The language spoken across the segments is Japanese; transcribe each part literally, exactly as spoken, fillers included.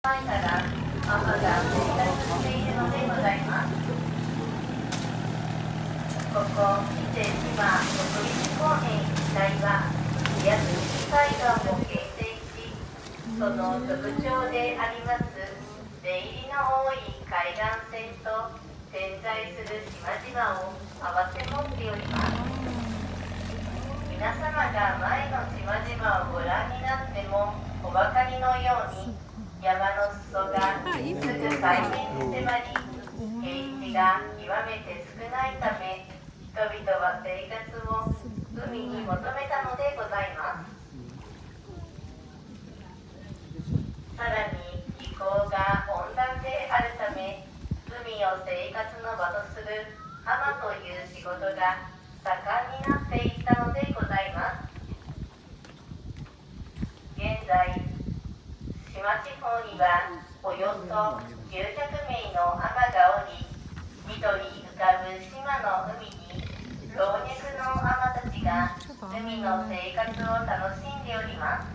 前から母が生活しているのでございます。ここ伊勢志摩国立公園一帯はリアス式海岸を形成し、その特徴であります出入りの多い海岸線と点在する島々を併せ持っております。皆様が前の島々をご覧になってもお分かりのように、山の裾がすぐ海面に迫り、平地が極めて少ないため、人々は生活を海に求めたのでございます。さらに気候が温暖であるため、海を生活の場とする浜という仕事が盛んになっていったのでございます。現在、志摩地方にはおよそきゅうひゃくめいの海女がおり、緑浮かぶ島の海に老若の海女たちが海の生活を楽しんでおります。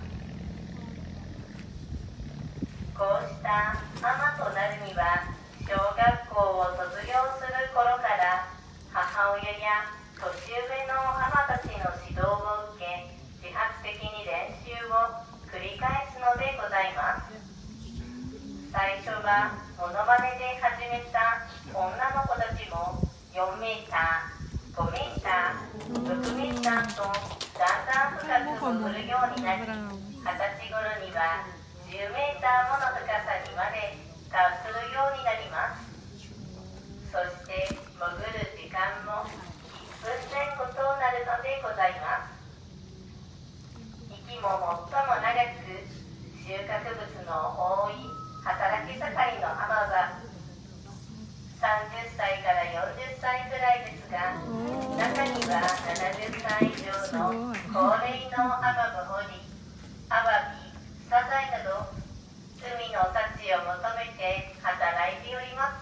こうした海女となるには、小学校を卒業する頃から母親や年上の海女たちの指導を受け、自発的に練習を繰り返すのでございます。最初はモノマネで始めた女の子たちもよんメーター、ごメーター、ろくメーターとだんだん深く潜るようになり、はたち頃にはじゅうメーターもの深さにまで達するようになります。そして潜る時間もいっぷんぜん後となるのでございます。息も最も長く収穫物の多い働き盛りの海女はさんじゅっさいからよんじゅっさいくらいですが、中にはななじゅっさい以上の高齢の海女もおり、アワビ、サザエなど海の幸を求めて働いております。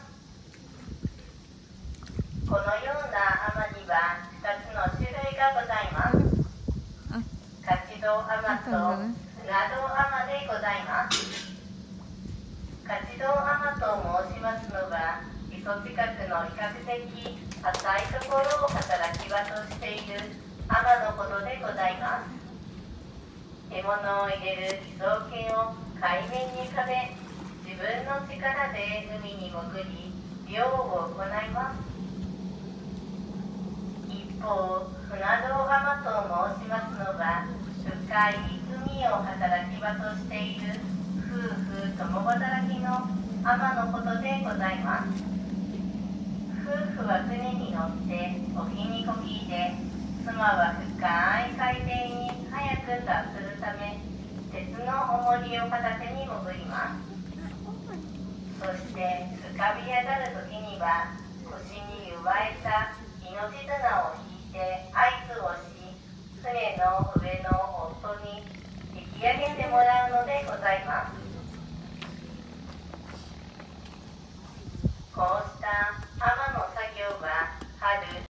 このような海女にはふたつの種類がございます。勝道海女と船道海女でございます。勝道海女と申しますのは、磯近くの比較的浅いところを働き場としている海女のことでございます。獲物を入れる偽装犬を海面にかべ、自分の力で海に潜り漁を行います。一方、船道海女と申しますのは、深い海を働き場としている夫婦共働きの海女のことでございます。夫婦は船に乗って沖にこぎで、妻は深い海底に早く達するため、鉄の重りを片手に潜ります。そして浮かび上がる時には、腰に結わえた命綱を引いて合図をし、船の上の夫に引き上げてもらうのでございます。こうした海女の作業は春